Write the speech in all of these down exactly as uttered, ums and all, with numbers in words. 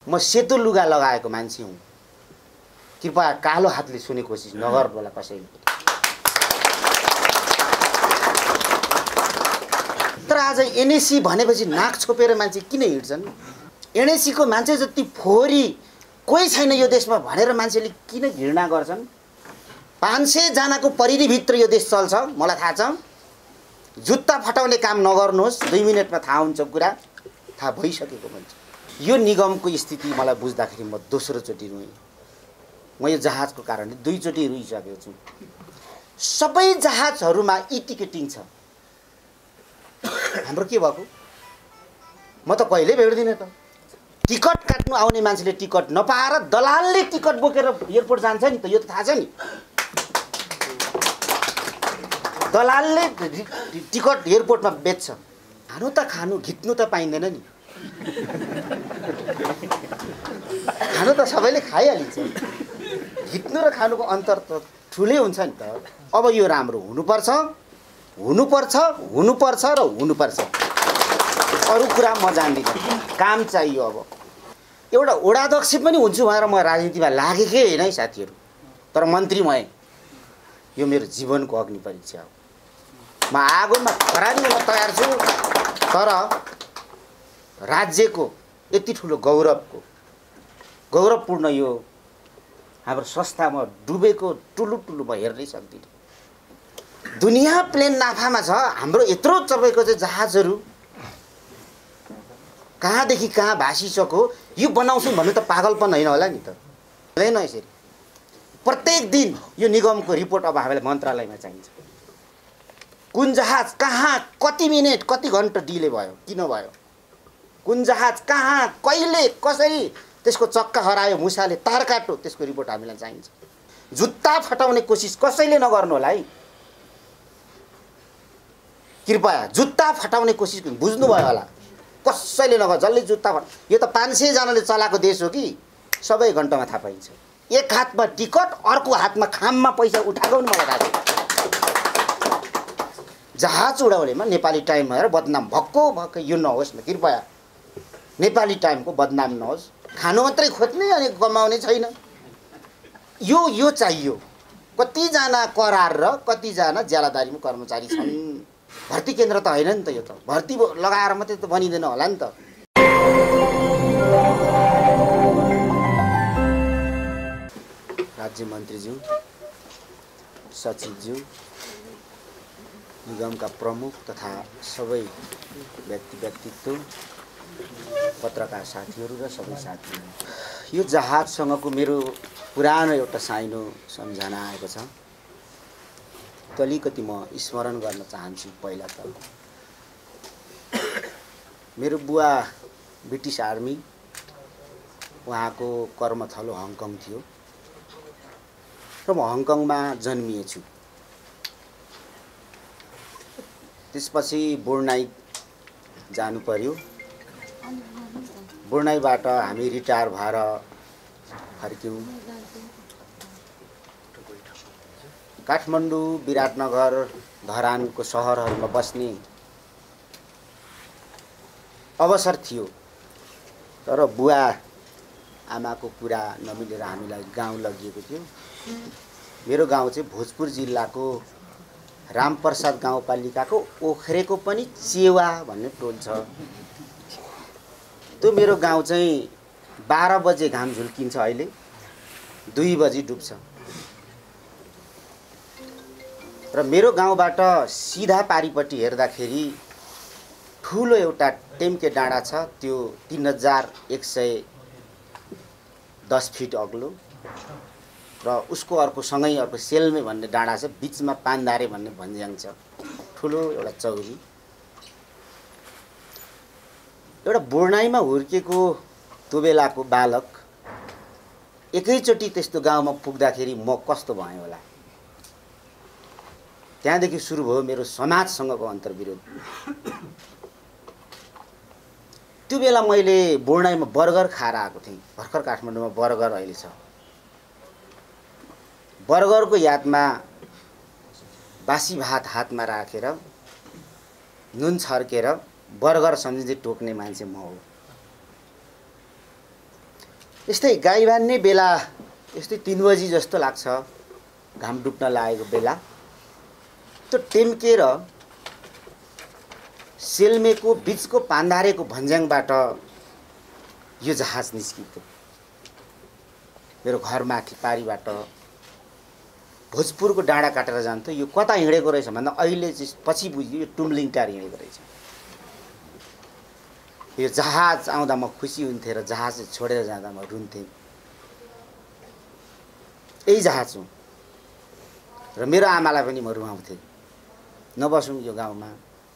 म सेतो लुगा लगाएको मान्छे हुँ, कृपया कालो हातले छुने कोसिस नगर होला कसैले। तर आज एनएसी भनेपछि नाक छोपेर मान्छे किन हिँड्छन्? एनएसी को मान्छे जति फोहोरी कोही छैन यो देशमा भनेर मान्छेले किन घृणा गर्छन्? पाँच सय जनाको परिधिभित्र यो देश चल्छ, मलाई थाहा छ। जुत्ता फटाउने काम नगर्नुहोस्, दुई मिनटमा थाहा हुन्छ, कुरा थाहा भइसकेको हुन्छ। यो निगमको स्थिति मलाई बुझ्दाखेरि म दोस्रोचोटि रुएँ। म यो जहाजको कारणले दुईचोटि रुइसकेको छु। सबै जहाजहरूमा ई टिकटिङ छ, हाम्रो के भएको? म त कहिल्यै भेट्दिनँ त। टिकट काट्नु आउने मान्छेले टिकट नपाएर दलालले टिकट बोकेर एयरपोर्ट जान्छ नि त, यो त थाहा छ नि। दलालले टिकट एयरपोर्टमा बेच्छ। खानु त खानु, घिच्नु त पाइँदैन नि। खानु त सबैले खाइहालिन्छ, घिच्नु र खानुको अन्तर त ठुलै हुन्छ नि त। अब यो राम्रो हुनुपर्छ, हुनुपर्छ, हुनुपर्छ र हुनुपर्छ। अरू कुरा म जान्दिनँ, काम चाहियो। अब एउटा वडाध्यक्ष पनि हुन्छु भनेर म राजनीतिमा लागेकै होइन है साथीहरू, तर मन्त्री भएँ। यो मेरो जीवनको अग्नि परीक्षा हो। म आगोमा खरानी हुन तयार छु, तर राज्यको यति ठुलो गौरवको गौरवपूर्ण यो हाम्रो संस्थामा डुबेको टुलु टुलु म हेर्नै सक्दिनँ। दुनियाँ प्लेन नाफामा छ, हाम्रो यत्रो चपेको चाहिँ जहाजहरू कहाँदेखि कहाँ भासिसक्यो। यो बनाउँछु भन्नु त पागलपन होइन होला नि त? होइन यसरी प्रत्येक दिन यो निगमको रिपोर्ट अब हामीलाई मन्त्रालयमा चाहिन्छ। कुन जहाज कहाँ कति मिनट कति घन्टा डिले भयो, किन भयो? कुन जहाज कहाँ कहिले कसरी त्यसको चक्का हरायो, मुसाले तार काट्यो, त्यसको रिपोर्ट हामीलाई चाहिन्छ। जुत्ता फटाउने कोसिस कसैले नगर्नु होला है, कृपया। जुत्ता फटाउने कोसिस बुझ्नुभयो होला, कसैले नगर। जसले जुत्ता फट, यो त पाँच सय जनाले चलाएको देश हो कि सबै घन्टामा थाहा पाइन्छ। एक हातमा टिकट, अर्को हातमा खाममा पैसा उठाएको पनि मलाई थाहा छ। जहाज उडाउनेमा नेपाली टाइम भएर बदनाम भक्को भक्कै यो नहोस् न, कृपया। नेपाली टाइमको बदनाम नहोस्। खानु मात्रै खोज्ने अनि कमाउने छैन, यो यो चाहियो। कतिजना करार र कतिजना ज्यालादारीमा कर्मचारी छन्। भर्ती केन्द्र त होइन नि त, यो त भर्ती लगाएर मात्रै त बनिँदैन होला नि त। राज्य मन्त्रीज्यू, सचिवज्यू, निगमका प्रमुख तथा सबै व्यक्ति व्यक्तित्व, पत्रकार साथीहरू र सबै साथीहरू, यो जहाजसँगको मेरो पुरानो एउटा साइनो सम्झना आएको छ। त्यो अलिकति म स्मरण गर्न चाहन्छु। पहिला त मेरो बुवा ब्रिटिस आर्मी, उहाँको कर्मथलो हङकङ थियो र म हङकङमा जन्मिएछु। त्यसपछि बोर्नाई जानु पर्यो। बोर्नाईबाट हामी रिटायर भएर फर्क्यौँ। काठमाडौँ, विराटनगर, धरानको सहरहरूमा बस्ने अवसर थियो। तर बुवा आमाको कुरा नमिलेर हामीलाई गाउँ लगिएको थियो। मेरो गाउँ चाहिँ भोजपुर जिल्लाको रामप्रसाद गाउँपालिकाको ओखरेको पनि चेवा भन्ने टोल छ। त्यो मेरो गाउँ चाहिँ बाह्र बजे घाम झुल्किन्छ, अहिले दुई बजी डुब्छ। र मेरो गाउँबाट सिधा पारिपट्टि हेर्दाखेरि ठुलो एउटा टेम्के डाँडा छ। त्यो तीन हजार एक सय दस फिट अग्लो र उसको अर्को सँगै अर्को सेल्मे भन्ने डाँडा छ। बिचमा पान्दारे भन्ने भन्ज्याङ छ, ठुलो एउटा चौरी। एउटा बोर्नाईमा हुर्केको त्यो बेलाको बालक एकैचोटि त्यस्तो गाउँमा पुग्दाखेरि म कस्तो भएँ होला। त्यहाँदेखि सुरु भयो मेरो समाजसँगको अन्तर्विरोध। त्यो बेला मैले बोर्नाईमा बर्गर खाएर आएको थिएँ। भर्खर काठमाडौँमा बर्गर अहिले छ। बर्गरको यादमा बासी भात हातमा राखेर नुन छर्केर बर्गर सम्झिँदै टोक्ने मान्छे म हो। यस्तै गाई बान्ने बेला यस्तै तीन बजी जस्तो लाग्छ, घाम डुब्न लागेको बेला। त्यो टेम्केर सेल्मेको बिचको पान्धारेको भन्ज्याङबाट यो जहाज निस्किन्थ्यो। मेरो घरमाथि पारीबाट भोजपुरको डाँडा काटेर जान्थ्यो। यो कता हिँडेको रहेछ भन्दा अहिले चाहिँ पछि बुझ्यो यो टुम्लिङटार हिँडेको रहेछ। यो जहाज आउँदा म खुसी हुन्थेँ र जहाज छोडेर जाँदा म रुन्थेँ। यही जहाज हो र मेरो आमालाई पनि म रुवाउँथेँ, नबसौँ यो गाउँमा।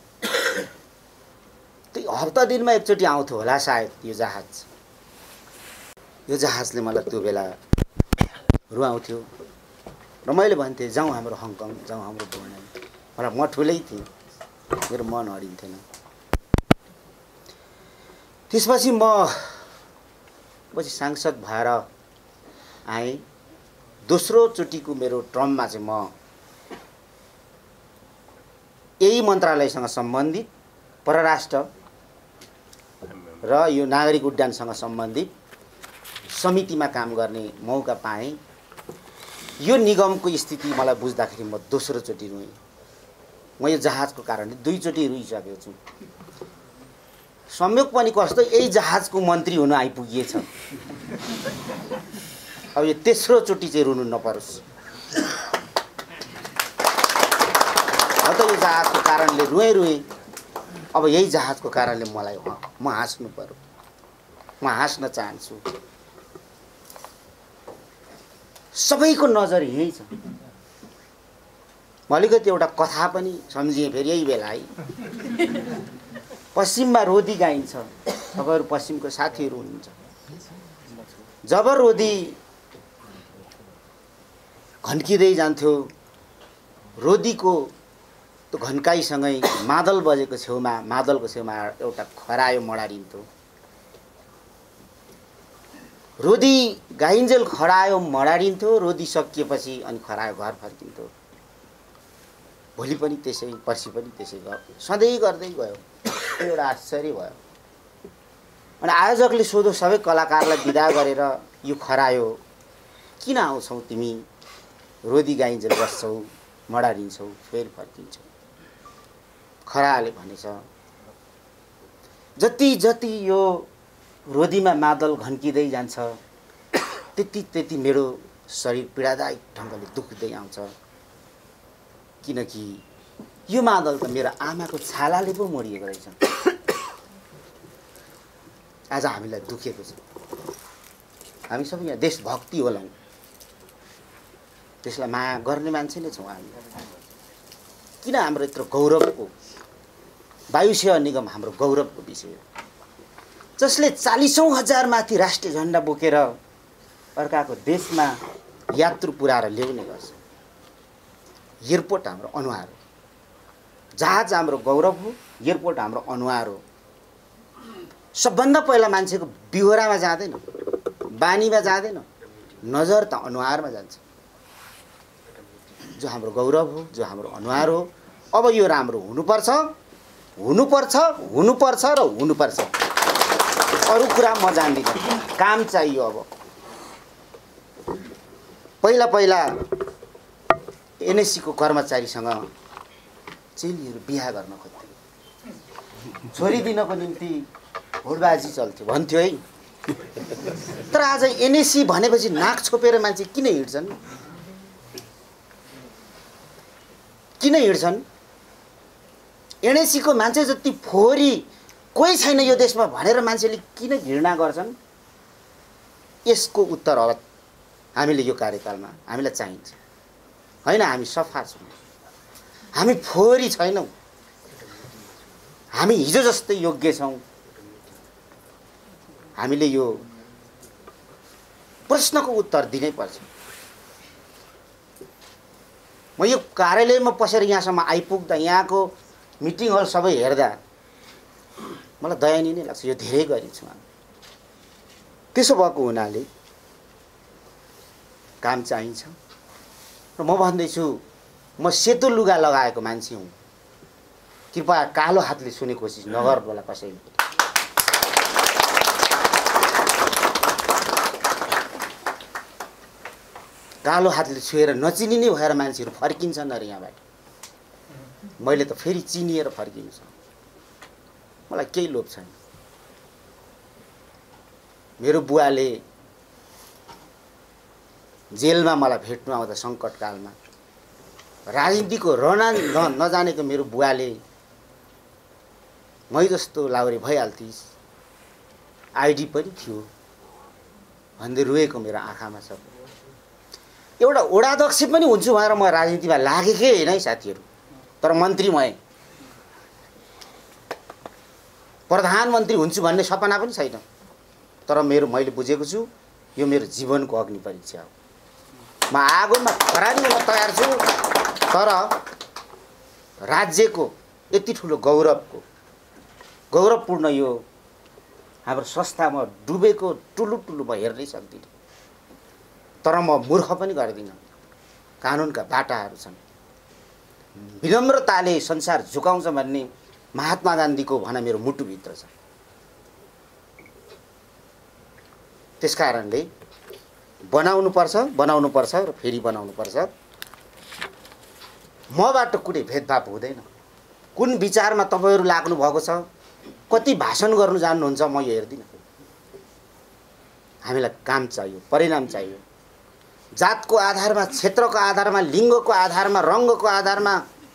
त्यो हप्ता दिनमा एकचोटि आउँथ्यो होला सायद यो जहाज। यो जहाजले मलाई त्यो बेला रुवाउँथ्यो र मैले भन्थेँ जाउँ हाम्रो हङकङ, जाउँ हाम्रो ब्रुनाई। मलाई म ठुलै थिएँ, मेरो मन अडिन्थेन। त्यसपछि म पछि सांसद भएर आएँ। दोस्रो चोटिको मेरो टर्ममा चाहिँ म यही मन्त्रालयसँग सम्बन्धित परराष्ट्र र यो नागरिक उड्डयनसँग सम्बन्धित समितिमा काम गर्ने मौका पाएँ। यो निगमको स्थिति मलाई बुझ्दाखेरि म दोस्रो चोटि रुएँ। म यो जहाजको कारणले दुईचोटि रुइसकेको छु। संयोग पनि कस्तो, यही जहाजको मन्त्री हुन आइपुगिएछ। अब यो तेस्रो चोटि चाहिँ रुनु नपरोस्। म त यो जहाजको कारणले रुएँ रुएँ अब यही जहाजको कारणले मलाई म हाँस्नु पर्यो। म हाँस्न चाहन्छु। सबैको नजर यही छ। म अलिकति एउटा कथा पनि सम्झिएँ फेरि यही बेला है। पश्चिममा रोदी गाइन्छ। तपाईँहरू पश्चिमको साथीहरू हुनुहुन्छ। जब रोदी घन्किँदै जान्थ्यो, रोदीको त्यो घन्काइसँगै मादल बजेको छेउमा, मादलको छेउमा एउटा खरायो मडारिन्थ्यो। रोदी गाइन्जेल खरायो मडारिन्थ्यो। रोदी सकिएपछि अनि खरायो घर फर्किन्थ्यो। भोलि पनि त्यसै, पर्सि पनि त्यसै भयो, सधैँ गर्दै गयो। एउटा आश्चर्य भयो। अनि आयोजकले सोध्यो सबै कलाकारलाई विदा गरेर, यो खरायो किन आउँछौ तिमी? रोदी गाइन्जेल बस्छौ, मडारिन्छौ, फेरि फर्किन्छौ। खरायोले भनेछ जति जति यो रोदीमा मादल घन्किँदै जान्छ त्यति त्यति मेरो शरीर पीडादायक ढङ्गले दुख्दै आउँछ। किनकि यो मादल त मेरो आमाको छालाले पो मोडिएको रहेछ। आज हामीलाई दुखेको छ। हामी सबै यहाँ देशभक्ति होलाौँ, त्यसलाई माया गर्ने मान्छे नै छौँ हामी। किन हाम्रो यत्रो गौरवको वायुसेवा निगम हाम्रो गौरवको विषय हो, जसले चालिसौँ हजार माथि राष्ट्रिय झन्डा बोकेर अर्काको देशमा यात्रु पुर्याएर ल्याउने गर्छ। एयरपोर्ट हाम्रो अनुहार हो, जहाज हाम्रो गौरव हो, एयरपोर्ट हाम्रो अनुहार हो। सबभन्दा पहिला मान्छेको बिहोरामा जाँदैन, बानीमा जाँदैन, नजर त अनुहारमा जान्छ। जो हाम्रो गौरव हो, जो हाम्रो अनुहार हो। अब यो राम्रो हुनुपर्छ, हुनुपर्छ, हुनुपर्छ र हुनुपर्छ। अरू कुरा म जान्दिनँ, काम चाहियो। अब पहिला पहिला एनएससीको कर्मचारीसँग चेलीहरू बिहा गर्न खोज्थे। छोरी दिनको निम्ति होडबाजी चल्थ्यो, भन्थ्यो है। तर आज एनएससी भनेपछि नाक छोपेर मान्छे किन हिँड्छन्? किन हिँड्छन्? एनएससीको मान्छे जति फोहोरी कोही छैन यो देशमा भनेर मान्छेले किन घृणा गर्छन्? यसको उत्तर अब हामीले यो कार्यकालमा हामीलाई चाहिन्छ। होइन, हामी सफा छौँ, हामी फोहोरी छैनौँ, हामी हिजो जस्तै योग्य छौँ। हामीले यो प्रश्नको उत्तर दिनै पर्छ। म यो कार्यालयमा पसेर यहाँसम्म आइपुग्दा यहाँको मिटिङ हल सबै हेर्दा मलाई दयनीय नै लाग्छ। यो धेरै गरिब छु हामी। त्यसो भएको हुनाले काम चाहिन्छ र म भन्दैछु म सेतो लुगा लगाएको मान्छे हुँ। कृपया कालो हातले सुने कोसिस नगर होला कसैले। कालो हातले छुएर नचिनिने भएर मान्छेहरू फर्किन्छन् अरे यहाँबाट। मैले त फेरि चिनिएर फर्किनु छ, मलाई केही लोभ छैन। मेरो बुवाले जेलमा मलाई भेट्नु आउँदा सङ्कटकालमा राजनीतिको रणा नजानेको मेरो बुवाले मै जस्तो लाउरे भइहाल्थिस्, आइडी पनि थियो भन्दै रोएको मेरो आँखामा छ। एउटा वडाध्यक्ष पनि हुन्छु भनेर म राजनीतिमा लागेकै होइन है साथीहरू, तर मन्त्री भएँ। प्रधानमन्त्री हुन्छु भन्ने सपना पनि छैन, तर मेरो मैले बुझेको छु यो मेरो जीवनको अग्नि परीक्षा हो। म आगोमा खरानी हुन तयार छु, तर राज्यको यति ठुलो गौरवको गौरवपूर्ण यो हाम्रो संस्थामा डुबेको टुलु टुलु म हेर्नै सक्दिनँ। तर म मूर्ख पनि गर्दिनँ, कानुनका बाटाहरू छन्। विनम्रताले संसार झुकाउँछ भन्ने महात्मा गान्धीको भनाइ मेरो मुटुभित्र छ। त्यसकारणले बनाउनु पर्छ बनाउनु पर्छ र फेरि बनाउनु पर्छ। मबाट कुनै भेदभाव हुँदैन। कुन विचारमा तपाईहरू लाग्नु भएको छ, कति भाषण गर्नु जान्नुहुन्छ, म यो हेर्दिनँ। हामीलाई काम चाहियो, परिणाम चाहियो। जातको आधारमा, क्षेत्रको आधारमा, लिङ्गको आधारमा, रङ्गको आधारमा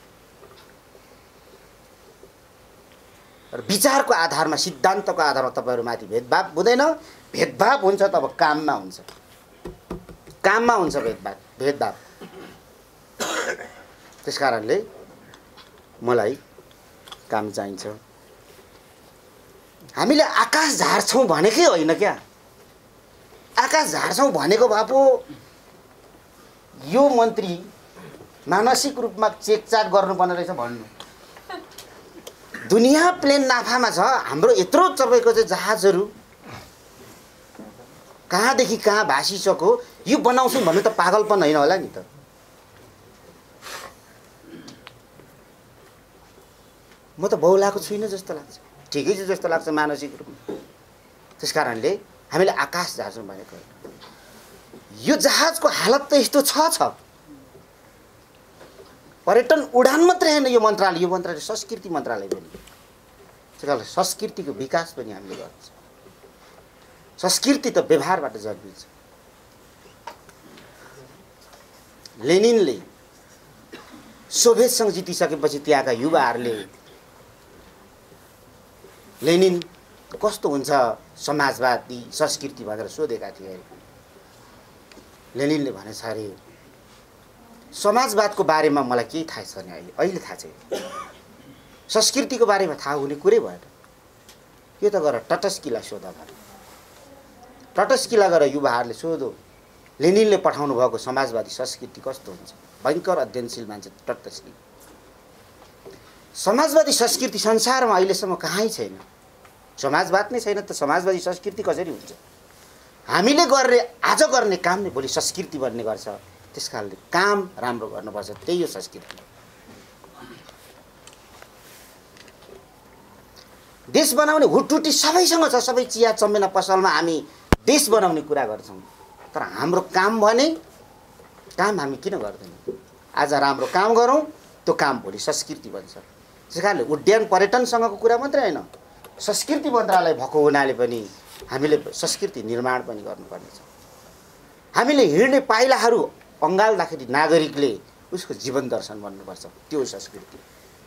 र विचारको आधारमा, सिद्धान्तको आधारमा तपाईहरुमाथि भेदभाव हुँदैन। भेदभाव हुन्छ तब काममा हुन्छ, काममा हुन्छ भेदभाव भेदभाव त्यसकारणले मलाई काम चाहिन्छ। हामीले आकाश झार्छौं भनेकै होइन क्या। आकाश झार्छौं भनेको भए पो यो मन्त्री मानसिक रूपमा चेकचाक गर्नुपर्ने रहेछ भन्नु। दुनिया प्लेन नाफामा छ, हाम्रो यत्रो चपेको चाहिँ जहाजहरू कहाँदेखि कहाँ भासिसक्यो। यो बनाउँछु भन्नु त पागलपन होइन होला नि त। म त बहुलाको छुइनँ जस्तो लाग्छ, ठिकै छ जस्तो लाग्छ मानसिक रूपमा। त्यसकारणले हामीले आकाश झार्छौं भनेको यो जहाजको हालत त यस्तो छ छ पर्यटन उडान मात्रै हैन यो मन्त्रालय, यो मन्त्रालय संस्कृति मन्त्रालय पनि। त्यसकारणले संस्कृतिको विकास पनि हामीले गर्छ। संस्कृति त व्यवहारबाट जन्मिन्छ। लेनिनले सोभियतसँग जितिसकेपछि त्यहाँका युवाहरूले लेनिन कस्तो हुन्छ समाजवादी संस्कृति भनेर सोधेका थिए। लेनिनले भनेछ अरे समाजवादको बारेमा मलाई केही थाहा छैन, अहिले अहिले थाहा छैन। संस्कृतिको बारेमा थाहा हुने कुरै भएन। यो त गर टटस्कीलाई सोध भने टटस्कीलाई गएर युवाहरूले सोधो लेनिनले पठाउनु भएको समाजवादी संस्कृति कस्तो हुन्छ। भयङ्कर अध्ययनशील मान्छे टटस्की। समाजवादी संस्कृति संसारमा अहिलेसम्म कहीँ छैन। समाजवाद नै छैन त समाजवादी संस्कृति कसरी हुन्छ। हामीले गर्ने आज गर्ने काम नै भोलि संस्कृति बन्ने गर्छ। त्यसकारणले काम राम्रो गर्नुपर्छ, त्यही हो संस्कृति। देश बनाउने हुटुटी सबैसँग छ। सबै चिया चम्मेना पसलमा हामी देश बनाउने कुरा गर्छौँ, तर हाम्रो काम भने काम हामी किन गर्दैनौँ। आज राम्रो काम गरौँ, त्यो काम भोलि संस्कृति बन्छ। त्यसकारणले उड्डयन पर्यटनसँगको कुरा मात्रै होइन, संस्कृति मन्त्रालय भएको हुनाले पनि हामीले संस्कृति निर्माण पनि गर्नुपर्ने छ। हामीले हिँड्ने पाइलाहरू अँगाल्दाखेरि नागरिकले उसको जीवन दर्शन भन्नुपर्छ, त्यो संस्कृति।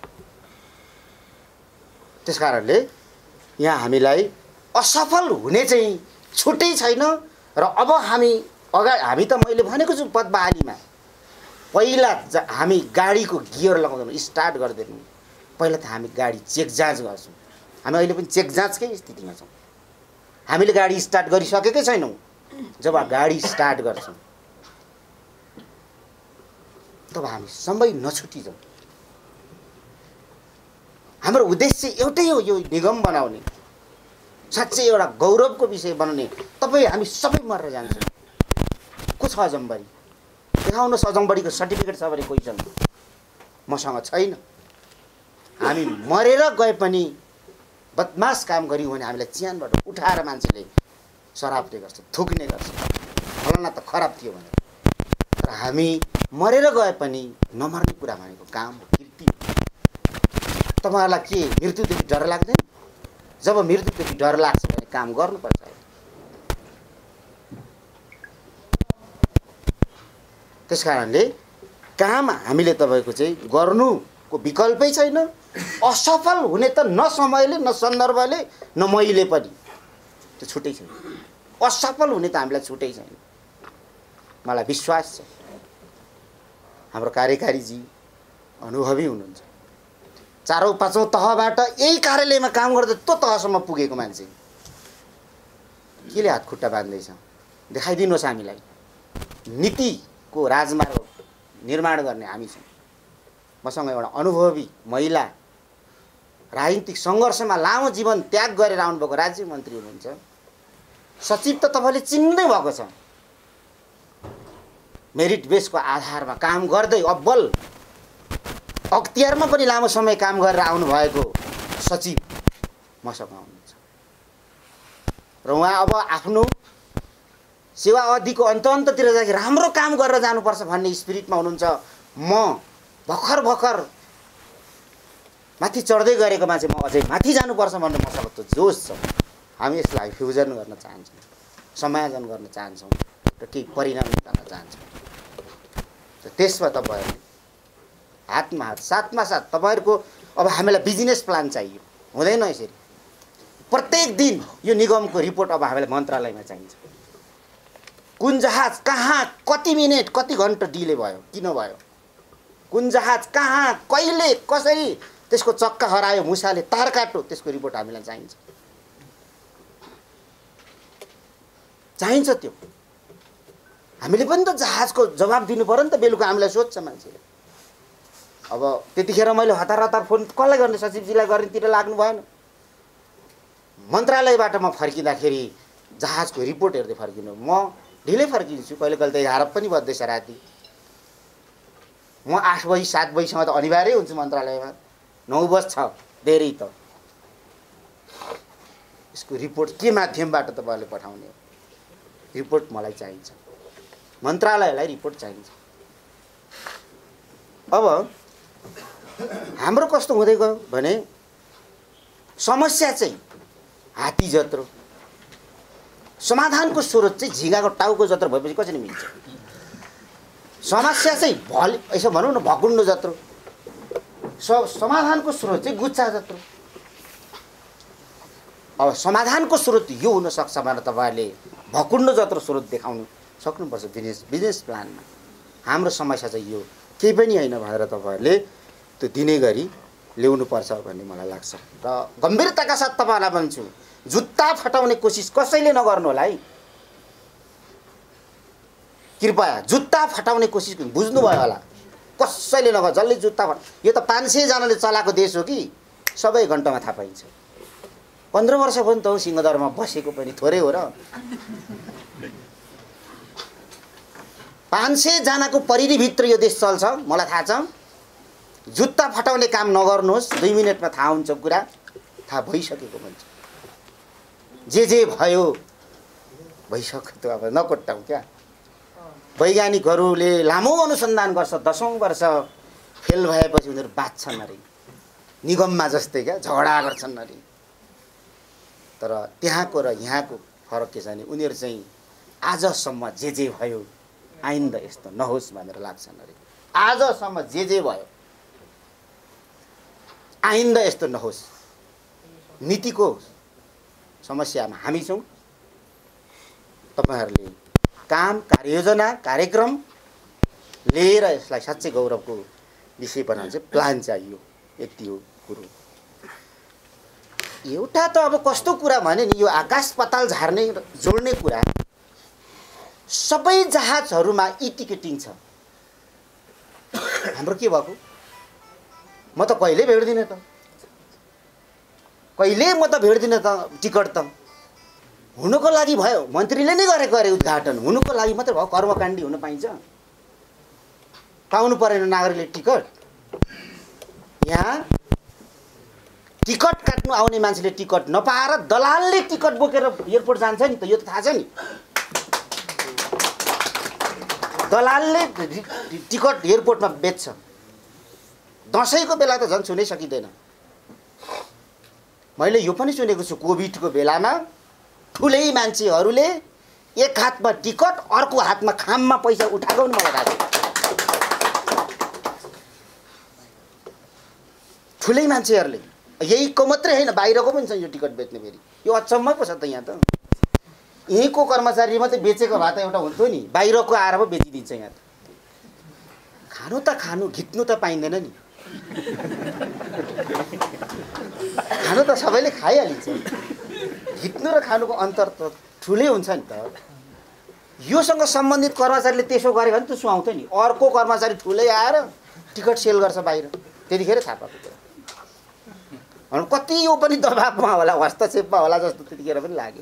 त्यसकारणले यहाँ हामीलाई असफल हुने चाहिँ छुट्टै छैन। र अब हामी अगाडि हामी त मैले भनेको छु पदबहालीमा पहिला हामी गाडीको गियर लगाउँदैनौँ, स्टार्ट गर्दैनौँ। पहिला त हामी गाडी चेक जाँच गर्छौँ। हामी अहिले पनि चेक जाँचकै स्थितिमा छौँ। हामीले गाडी स्टार्ट गरिसकेकै छैनौँ। जब गाडी स्टार्ट गर्छौँ तब हामी सबै नछुटिजाउँ। हाम्रो उद्देश्य एउटै हो, यो निगम बनाउने, साँच्चै एउटा गौरवको विषय बनाउने। तपाईँ हामी सबै मरेर जान्छौँ। को छ अजम्बरी? देखाउनुहोस् अजम्बरीको सर्टिफिकेट छ भने कोही छैन, मसँग छैन। हामी मरेर गए पनि बदमास काम गऱ्यौँ भने हामीलाई च्यानबाट उठाएर मान्छेले सराप्ने गर्छ, थुक्ने गर्छ, फलाना त खराब थियो भनेर। तर हामी मरेर गए पनि नमर्ने कुरा भनेको काम हो, कीर्ति हो। तपाईँहरूलाई के मृत्युदेखि डर लाग्दैन? जब मृत्युदेखि डर लाग्छ भने काम गर्नुपर्छ। त्यस कारणले काम हामीले तपाईँको चाहिँ गर्नुको विकल्पै छैन। असफल हुने त न समयले न सन्दर्भले न मैले पनि, त्यो छुट्टै छैन। असफल हुने त हामीलाई छुट्टै छैन। मलाई विश्वास छ हाम्रो कार्यकारीजी अनुभवी हुनुहुन्छ। चारौँ पाँचौँ तहबाट यही कार्यालयमा काम गर्दा त्यो तहसम्म पुगेको मान्छे केले हात खुट्टा बाँध्दैछ? देखाइदिनुहोस् हामीलाई। नीतिको राजमार्ग निर्माण गर्ने हामी छौँ। मसँग एउटा अनुभवी महिला, राजनीतिक सङ्घर्षमा लामो जीवन त्याग गरेर आउनुभएको राज्य मन्त्री हुनुहुन्छ। सचिव त तपाईँले चिन्दै भएको छ। मेरिट बेसको आधारमा काम गर्दै अब्बल अख्तियारमा पनि लामो समय काम गरेर आउनुभएको सचिव मसँग आउनुहुन्छ र उहाँ अब आफ्नो सेवा अवधिको अन्त अन्ततिर जाँदाखेरि राम्रो काम गरेर जानुपर्छ भन्ने स्पिरिटमा हुनुहुन्छ। म भर्खर भर्खर माथि चढ्दै गरेको मान्छे, म अझै माथि जानुपर्छ भन्ने मसँग त जोस छ। हामी यसलाई फ्युजन गर्न चाहन्छौँ, समायोजन गर्न चाहन्छौँ र केही परिणाम निकाल्न चाहन्छौँ। त्यसमा तपाईँहरूले हातमा हात साथमा साथ तपाईँहरूको अब हामीलाई बिजनेस प्लान चाहियो। हुँदैन यसरी। प्रत्येक दिन यो निगमको रिपोर्ट अब हामीलाई मन्त्रालयमा चाहिन्छ। कुन जहाज कहाँ कति मिनट कति घन्टा डिले भयो, किन भयो, कुन जहाज कहाँ कहिले कसरी त्यसको चक्का हरायो, मुसाले तार काट्यो, त्यसको रिपोर्ट हामीलाई चाहिन्छ चाहिन्छ त्यो हामीले पनि त जहाजको जवाब दिनु पर्यो नि त। बेलुका हामीलाई सोध्छ मान्छेले। अब त्यतिखेर मैले हतार हतार फोन कसलाई गर्ने, सचिवजीलाई गर्नेतिर लाग्नु भएन। मन्त्रालयबाट म फर्किँदाखेरि जहाजको रिपोर्ट हेर्दै फर्किनु। म ढिलै फर्किन्छु, कहिले कहिले त एघार पनि बज्दैछ राति। म आठ बजी सात बजीसम्म त अनिवार्य हुन्छु मन्त्रालयमा। नौ बज छ धेरै त। यसको रिपोर्ट के माध्यमबाट तपाईँहरूले पठाउने हो? रिपोर्ट मलाई चाहिन्छ, मन्त्रालयलाई रिपोर्ट चाहिन्छ। अब हाम्रो कस्तो हुँदै गयो भने समस्या चाहिँ हात्ती जत्रो, समाधानको स्रोत चाहिँ झिँगाको टाउको जत्रो भएपछि कसरी मिल्छ? समस्या चाहिँ भल यसो भनौँ न भकुण्डो जत्रो, स समाधानको स्रोत चाहिँ गुच्चा जत्रो। अब समाधानको स्रोत यो हुनसक्छ भनेर तपाईँहरूले भकुण्डो जत्रो स्रोत देखाउनु सक्नुपर्छ बिजनेस बिजनेस प्लानमा। हाम्रो समस्या चाहिँ यो केही पनि होइन भनेर तपाईँहरूले त्यो दिने गरी ल्याउनुपर्छ भन्ने मलाई लाग्छ। र गम्भीरताका साथ तपाईँहरूलाई भन्छु, जुत्ता फटाउने कोसिस कसैले नगर्नु होला है। कृपया जुत्ता फटाउने कोसिस बुझ्नुभयो होला, कसैले नगर। जसले जुत्ता फट यो त पाँच सयजनाले चलाएको देश हो कि सबै घन्टामा थाहा पाइन्छ। पन्ध्र वर्ष पनि त सिंहदरमा बसेको पनि थोरै हो र। पाँच सयजनाको परिधिभित्र यो देश चल्छ, मलाई थाहा छ। जुत्ता फटाउने काम नगर्नुहोस्, दुई मिनटमा थाहा हुन्छ कुरा, थाहा भइसकेको भन्छ। जे जे भयो भइसक्यो, त्यो अब नकोट्टाउँ क्या। वैज्ञानिकहरूले लामो अनुसन्धान गर्छ, दसौँ वर्ष फेल भएपछि उनीहरू बाँच्छन् अरे, निगममा जस्तै क्या, झगडा गर्छन् अरे। तर त्यहाँको र यहाँको फरक के छ भने उनीहरू चाहिँ आजसम्म जे जे भयो आइन्दा यस्तो नहोस् भनेर लाग्छन् अरे। आजसम्म जे जे भयो आइन्दा यस्तो नहोस्। नीतिको समस्यामा हामी छौँ। तपाईँहरूले काम, कार्ययोजना, कार्यक्रम लिएर यसलाई साँच्चै गौरवको विषय बनाउनु चाहिँ प्लान चाहियो। यति हो कुरो। एउटा त अब कस्तो कुरा भने नि, यो आकाश पाताल झार्ने जोड्ने कुरा, सबै जहाजहरूमा ई टिकटिङ छ। हाम्रो के भएको? म त कहिले भेट्दिनँ त, कहिले म त भेट्दिनँ त टिकट त। हुनुको लागि भयो, मन्त्रीले नै गरेको अरे उद्घाटन, हुनुको लागि मात्रै भयो, कर्मकाण्डी हुन पाइन्छ? पाउनु परेन नागरिकले टिकट? यहाँ टिकट काट्नु आउने मान्छेले टिकट नपाएर दलालले टिकट बोकेर एयरपोर्ट जान्छ नि त, यो त थाहा छ नि। दलालले टिकट एयरपोर्टमा बेच्छ। दसैँको बेला त झन् छुनै सकिँदैन। मैले यो पनि सुनेको छु कोभिडको बेलामा ठुलै मान्छेहरूले एक हातमा टिकट अर्को हातमा खाममा पैसा उठाएको पनि मलाई थाहा छ। ठुलै मान्छेहरूले यहीको मात्रै होइन बाहिरको पनि छ यो टिकट बेच्ने। फेरि यो अचम्म पो छ त यहाँ त। यहीँको कर्मचारी मात्रै बेचेको भए त एउटा हुन्थ्यो नि, बाहिरको आएर पो बेचिदिन्छ यहाँ त। खानु त खानु घिच्नु त पाइँदैन नि। खानु त सबैले खाइहालिन्छ, घिच्नु र खानुको अन्तर त ठुलै हुन्छ नि त। योसँग सम्बन्धित कर्मचारीले त्यसो गरे भने त सुहाउँथ्यो नि। अर्को कर्मचारी ठुलै आएर टिकट सेल गर्छ बाहिर, त्यतिखेर थाहा पाएको कुरा। कति यो पनि दबाबमा होला, हस्तक्षेपमा होला जस्तो त्यतिखेर पनि लाग्यो।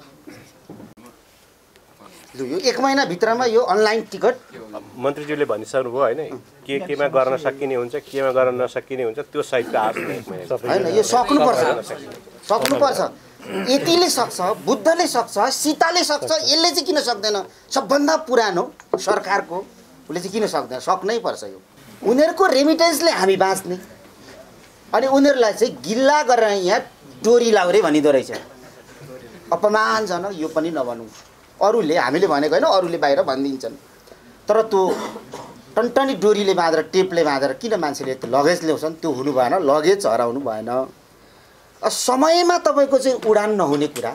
लु यो एक महिनाभित्रमा यो अनलाइन टिकट मन्त्रीज्यूले भनिसक्नुभयो होइन, के केमा गर्न सकिने हुन्छ केमा गर्न नसकिने हुन्छ त्यो सहितको आश होइन। यो सक्नुपर्छ, सक्नुपर्छ। यतिले सक्छ, बुद्धले सक्छ, सीताले सक्छ, यसले चाहिँ किन सक्दैन? सबभन्दा पुरानो सरकारको उसले चाहिँ किन सक्दैन? सक्नै पर्छ यो। उनीहरूको रेमिटेन्सले हामी बाँच्ने, अनि उनीहरूलाई चाहिँ गिल्ला गरेर यहाँ डोरी लाउरे भनिदो रहेछ। अपमानजनक यो पनि नभनौँ। अरूले, हामीले भनेको होइन, अरूले बाहिर भनिदिन्छन्। तर त्यो टन्टनी डोरीले बाँधेर टेपले बाँधेर किन मान्छेले त्यो लगेज ल्याउँछन्? त्यो हुनु भएन, लगेज हराउनु भएन। समयमा तपाईँको चाहिँ उडान नहुने कुरा,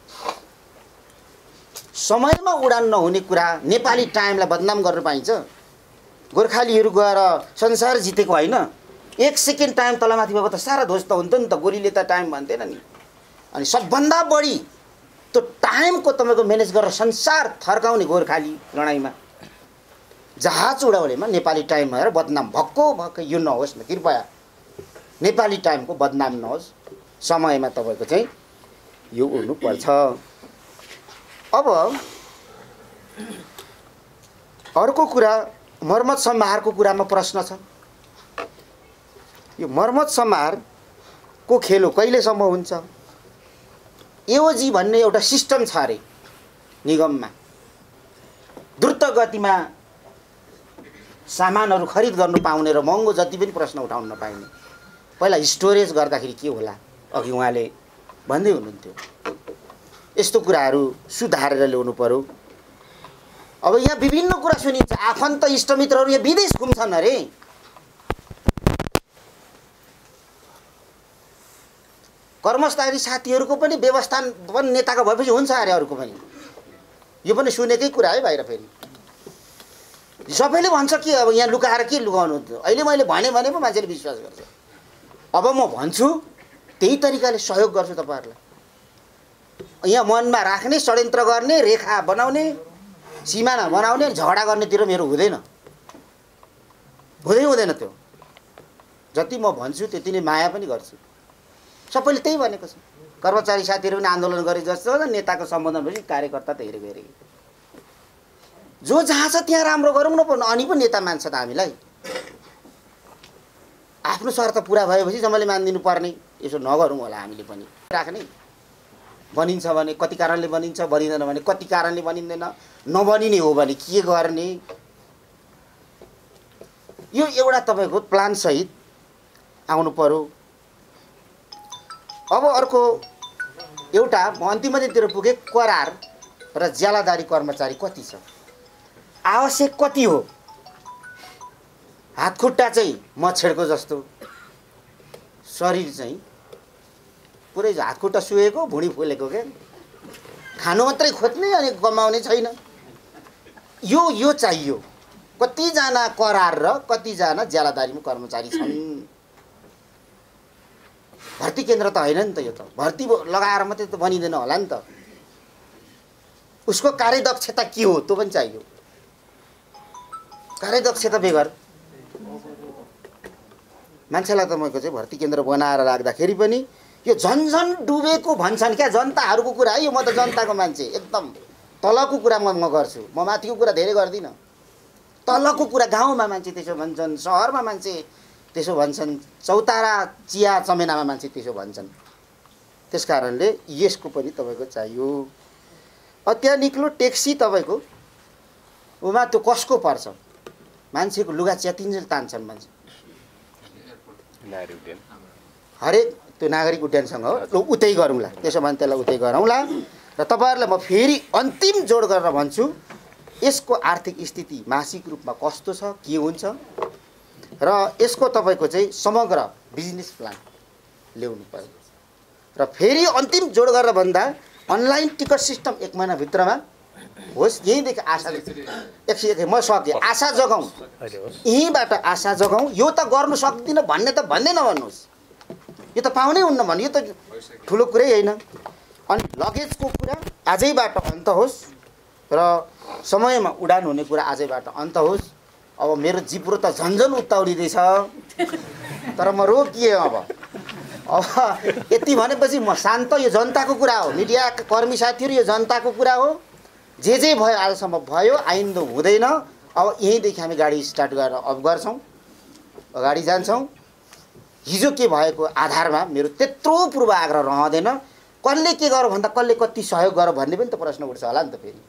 समयमा उडान नहुने कुरा नेपाली टाइमलाई बदनाम गर्न पाइन्छ? गोर्खालीहरू गएर संसार जितेको होइन, एक सेकेन्ड टाइम तलमाथि भएको त सारा ध्वस्त हुन्थ्यो नि त। गोलीले त टाइम भन्थेन नि। अनि सबभन्दा बढी त्यो टाइमको तपाईँको म्यानेज गरेर संसार थर्काउने गोर्खाली लडाइँमा जहाज उडाउनेमा नेपाली टाइम भएर बदनाम भक्को भक्कै यो नहोस् न कृपया। नेपाली टाइमको बदनाम नहोस्, समयमा तपाईँको चाहिँ यो उड्नुपर्छ। अब अर्को कुरा, मर्मत सम्हारको कुरामा प्रश्न छ। यो मर्मत सम्हारको खेल हो, कहिलेसम्म हुन्छ? एओजी भन्ने एउटा सिस्टम छ अरे निगममा, द्रुत गतिमा सामानहरू खरिद गर्नु पाउने र महँगो जति पनि प्रश्न उठाउन नपाइने। पहिला स्टोरेज गर्दाखेरि के होला अघि उहाँले भन्दै हुनुहुन्थ्यो। यस्तो कुराहरू सुधारेर ल्याउनु पर्यो। अब यहाँ विभिन्न कुरा सुनिन्छ। आफन्त इष्टमित्रहरू यहाँ विदेश घुम्छन् अरे। कर्मचारी साथीहरूको पनि व्यवस्थापन नेताको भएपछि हुन्छ अरे अरूको पनि। यो पनि सुनेकै कुरा है बाहिर। फेरि सबैले भन्छ कि अब यहाँ लुकाएर के लुकाउनु? अहिले मैले भने भने पो मान्छेले विश्वास गर्छ। अब म भन्छु त्यही तरिकाले सहयोग गर्छु तपाईँहरूलाई। यहाँ मनमा राख्ने, षड्यन्त्र गर्ने, रेखा बनाउने, सिमाना बनाउने, झगडा गर्नेतिर मेरो हुँदैन, हुँदै हुँदैन त्यो। जति म भन्छु त्यति नै माया पनि गर्छु। सबैले त्यही भनेको छ। कर्मचारी साथीहरू पनि आन्दोलन गरे जस्तो नेताको सम्बोधन भएपछि कार्यकर्ता त हेरेको हेरेको जो जहाँ छ त्यहाँ राम्रो गरौँ न पर्नु। अनि पो नेता मान्छ त हामीलाई। आफ्नो शर्त पुरा भएपछि जम्मैले मानिदिनु पर्ने, यसो नगरौँ होला हामीले पनि। राख्ने बनिन्छ भने कति कारणले बनिन्छ, बनिँदैन भने कति कारणले बनिँदैन, नबनिने हो भने के गर्ने, यो एउटा तपाईँको प्लानसहित आउनु पर्यो। अब अर्को एउटा म अन्तिम दिनतिर पुगेँ, करार र ज्यालादारी कर्मचारी कति छ, आवश्यक कति हो? हातखुट्टा चाहिँ मच्छरको जस्तो, शरीर चाहिँ पुरै हातखुट्टा सुहेको, भुँडी फुलेको क्या, खानु मात्रै खोज्ने अनि कमाउने छैन। यो यो चाहियो। कतिजना करार र कतिजना ज्यालादारीमा कर्मचारी छन्। भर्ती केन्द्र त होइन नि त यो त। भर्ती लगाएर मात्रै त बनिँदैन होला नि त। उसको कार्यदक्षता के हो त्यो पनि चाहियो। कार्यदक्षता बेगर मान्छेलाई तपाईँको चाहिँ भर्ती केन्द्र बनाएर राख्दाखेरि पनि यो झन् झन् डुबेको भन्छन् क्या जनताहरूको कुरा है। यो म त जनताको मान्छे, एकदम तलको कुरा म गर्छु। म माथिको कुरा धेरै गर्दिनँ। तलको कुरा गाउँमा मान्छे त्यसो भन्छन्, सहरमा मान्छे त्यसो भन्छन्, चौतारा चिया चमेनामा मान्छे त्यसो भन्छन्। त्यस कारणले यसको पनि तपाईँको चाहियो। त्यहाँ निक्लो ट्याक्सी तपाईँको उमा त्यो कसको पर्छ मान्छेको लुगा च्यातिन्जेल तान्छन् मान्छे नागरिक उड्डयन हरेक त्यो नागरिक उड्डयनसँग हो ल उतै गरौँला त्यसो भने त्यसलाई उतै गरौँला र तपाईँहरूलाई म फेरि अन्तिम जोड गरेर भन्छु यसको आर्थिक स्थिति मासिक रूपमा कस्तो छ के हुन्छ र यसको तपाईँको चाहिँ समग्र बिजनेस प्लान ल्याउनु पर्यो र फेरि अन्तिम जोड गरेर भन्दा अनलाइन टिकट सिस्टम एक महिनाभित्रमा होस् यहीँदेखि आशा एकछिन म सकेँ आशा जगाउँ यहीँबाट आशा जगाउँ यो त गर्नु सक्दिनँ भन्ने त भन्दै नभन्नुहोस् यो त पाउनै हुन्न भन्नु यो त ठुलो कुरै होइन अनि लगेजको कुरा आजैबाट अन्त होस् र समयमा उडान हुने कुरा आजैबाट अन्त होस् अब मेरो जिब्रो त झन्झन उत्ताउलिँदैछ तर म रोकिएँ अब अब यति भनेपछि म शान्त यो जनताको कुरा हो मिडिया कर्मी साथीहरू यो जनताको कुरा हो जे जे भयो आजसम्म भयो आइन्दो हुँदैन अब यहीँदेखि हामी गाडी स्टार्ट गरेर अफ गर्छौँ अगाडि जान्छौँ हिजो के भएको आधारमा मेरो त्यत्रो पूर्वाग्रह रहँदैन कसले के गर भन्दा कसले कति सहयोग गर भन्ने पनि त प्रश्न उठ्छ होला नि त फेरि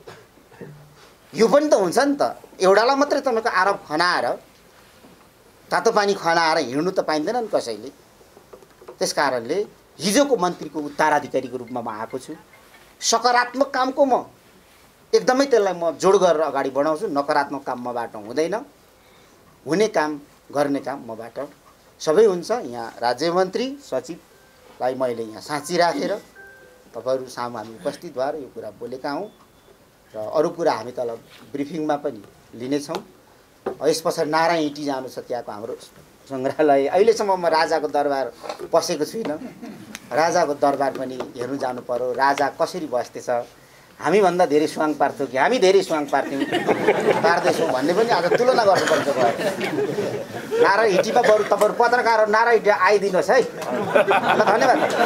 यो पनि त हुन्छ नि त एउटालाई मात्रै तपाईँको आरोप खनाएर तातो पानी खनाएर हिँड्नु त पाइँदैन नि कसैले त्यस कारणले हिजोको मन्त्रीको उत्तराधिकारीको रूपमा म आएको छु सकारात्मक कामको म एकदमै त्यसलाई म जोड गरेर अगाडि बढाउँछु नकारात्मक काम मबाट हुँदैन हुने काम गर्ने काम मबाट सबै हुन्छ यहाँ राज्य मन्त्री सचिवलाई मैले यहाँ साँची राखेर तपाईँहरू सामु हामी उपस्थित भएर यो कुरा बोलेका हौँ र अरू कुरा हामी तल ब्रिफिङमा पनि लिनेछौँ यस पछाडि नारायण हिटी जानु छ त्यहाँको हाम्रो सङ्ग्रहालय अहिलेसम्म म राजाको दरबार पसेको छुइनँ राजाको दरबार पनि हेर्नु जानु पर्यो राजा कसरी बस्दैछ हामीभन्दा धेरै स्वाङ पार्थ्यौँ कि हामी धेरै स्वाङ पार्थ्यौँ पार्दैछौँ भन्ने पनि आज तुलना गर्नुपर्छ भयो नारायण हिटीमा बरु तपाईँहरू पत्रकारहरू नारायण हिटी आइदिनुहोस् है ल धन्यवाद।